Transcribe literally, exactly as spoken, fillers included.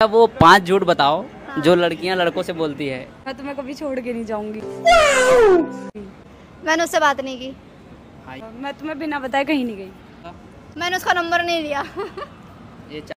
वो पांच झूठ बताओ जो लड़कियां लड़कों से बोलती है। मैं तुम्हें कभी छोड़ के नहीं जाऊंगी। मैंने उससे बात नहीं की। मैं तुम्हें बिना बताए कहीं नहीं गई। मैंने उसका नंबर नहीं लिया। ये